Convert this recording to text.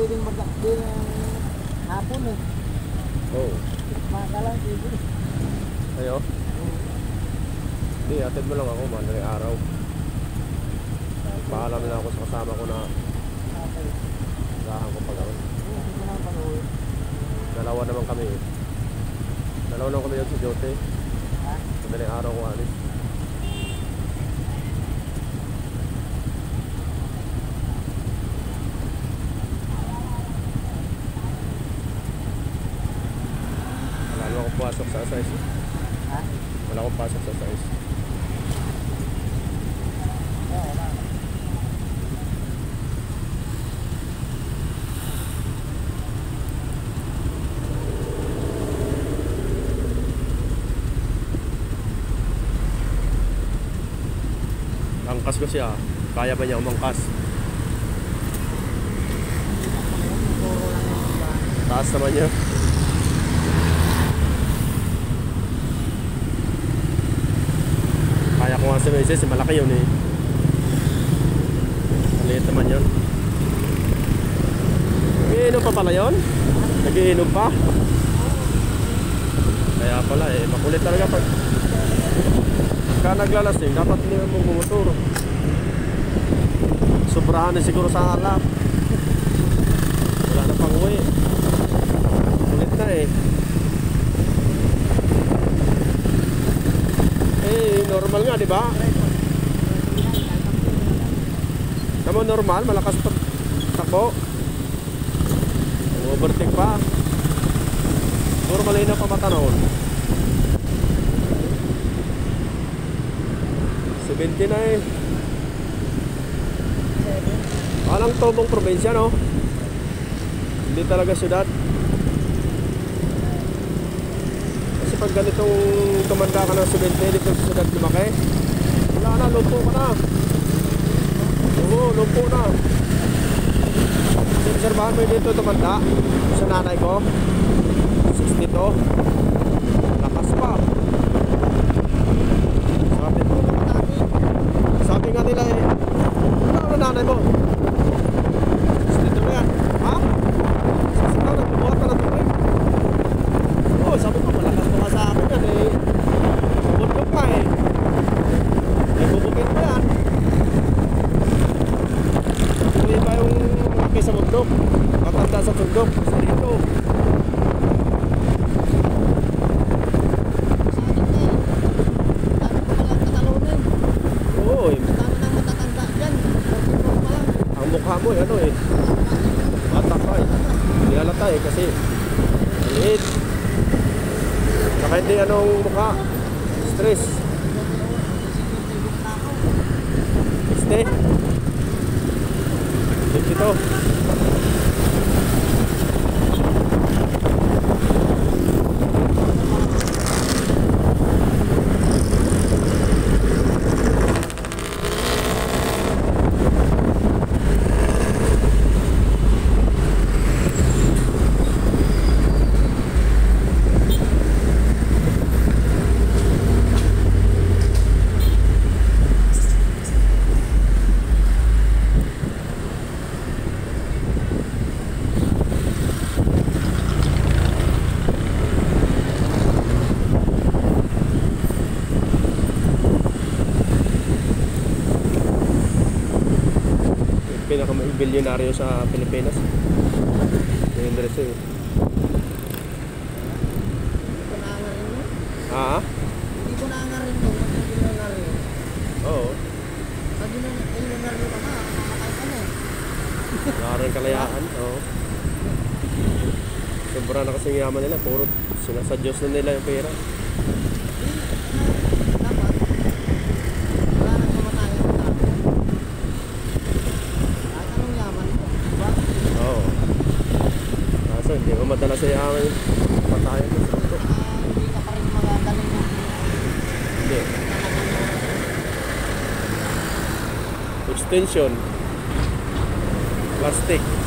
pwedeng magkakbi ng hapon eh. Oo. Makalang pwede. Ayo? Hindi, atid mo lang ako, madaling araw. Paalam na ako sa kasama ko na lahan ko pag ako. Dalawa naman kami eh. Dalawa naman kami yun sa Jote. Madaling araw ko alis. Wala akong pasok sa size. Wala akong pasok sa size. Angkas ko siya. Kaya ba niya umangkas? Taas naman niya. Kaya ko nga si Moises, malaki yun eh. Maliit naman yun. Nag-iinom pa pala yun? Nag-iinom pa? Kaya pala eh, makulit talaga pag naglalasing, dapat hindi mo bumotor. Sobrahan na siguro sa alak. Wala na pang uwi. Kulit na eh. Eh, normal nga, di ba? Naman normal, malakas takbo. Overtake pa. Normal na pa mata noon. 70 na eh. Alang tobong probinsya, no? Hindi talaga syudad. Kasi pag ganitong tumanda ka ng 70 dito sa syudad lumaki, wala na, lumpo ka na. Oo, lumpo na. Obserbahan mo yung dito tumanda sa nanay ko, 62. Lakas pa. Sabi nga nila eh, ano nanay mo? Dito na yan. Ha? Sasita, nagbubuhat ka na ito eh. Oo, sabi ko, malakas mo ka sa akin yan eh. Bundok ka eh. Eh, bubukit mo yan. Hindi ba yung laki sa bundok? Matanda sa bundok, sa rito. Mukha mo eh, ano eh, bata ka eh, hindi halata eh kasi maliit, saka hindi anong mukha, stress. Este dito pinaka-bilyonaryo sa Pilipinas. Yung Andres eh. Ha? Hindi ko naangarin mo, bilyonaryo. Oo. Pag bilyonaryo ka na, makakay ka na eh. Nakaroon kalayaan, oo. Sobra na kasing yaman nila, puro sa Diyos na nila yung pera. Dapat, wala nang mamatayan ng tao. Kahit anong yaman mo, diba? Oo. Kaso hindi mo madala sa yaman yung patayan mo. Hindi ka pa rin magagaling mo. Hindi. Extension. Plastic.